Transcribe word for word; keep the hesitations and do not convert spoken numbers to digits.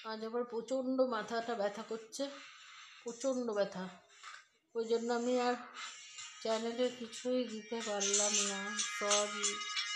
আজ আবার প্রচণ্ড মাথাটা ব্যথা করছে, প্রচণ্ড ব্যথা। ওই জন্য আমি আর চ্যানেলে কিছুই দিতে পারলাম না, সরি।